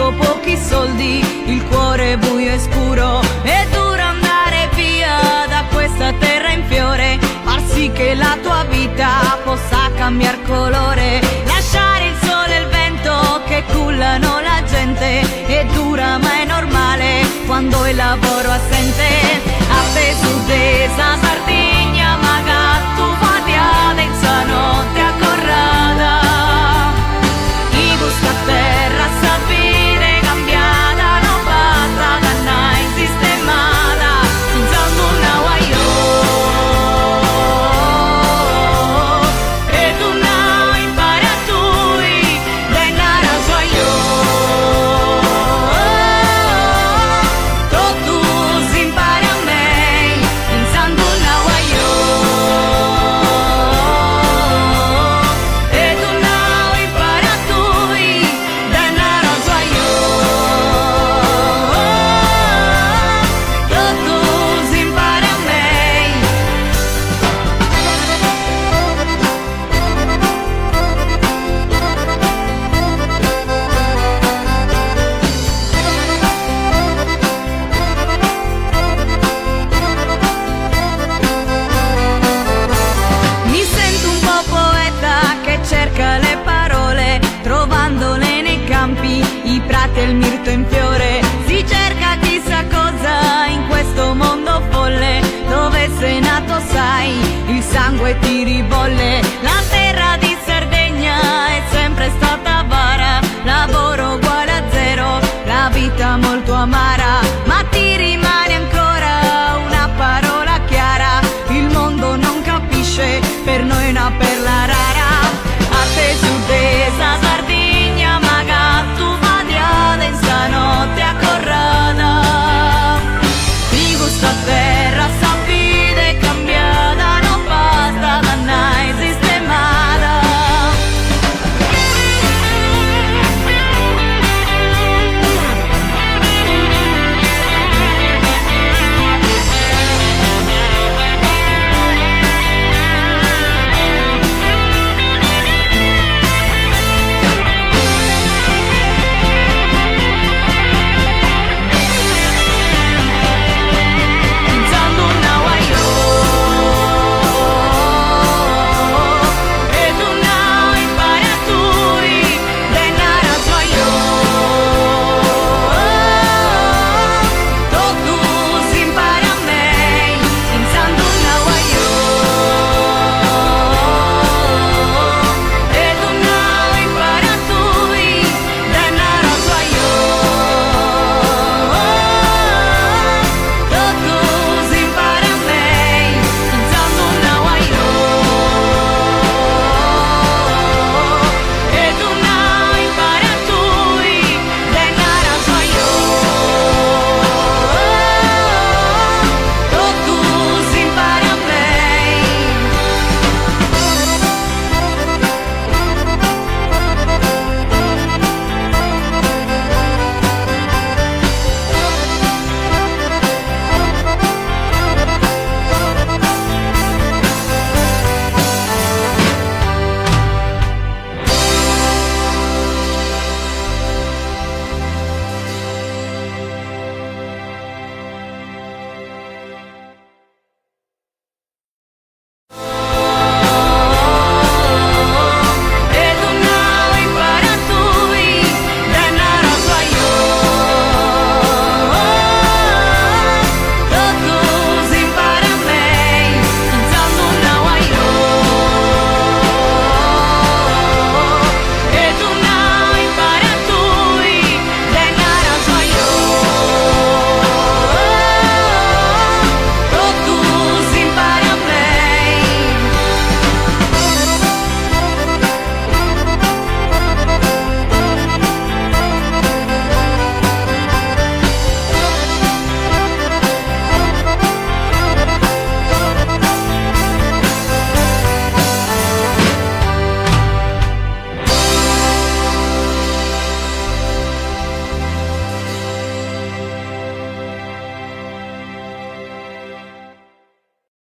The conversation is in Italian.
tempo, pochi soldi, il cuore buio e scuro. È duro andare via da questa terra in fiore, far sì che la tua vita possa cambiar colore. Lasciare il sole e il vento che cullano la gente, è dura ma è normale quando il lavoro assente. A te su desa Sardegna, magari tu fate adenza notte a Corrada. I gusto a terra sapere cambiata, non basta canna in sistemata, usando una guaio. E tu no impari a tui, denara so io. Tu si impari a me, usando una guaio. E tu no impari a tui, denara so io. Tu si impari a me. Mi sento un po' poeta che cerca le parole, trovandole nei campi, i prati e il mirto in fiore. Si cerca chissà cosa in questo mondo folle, dove sei nato sai, il sangue ti ribolle.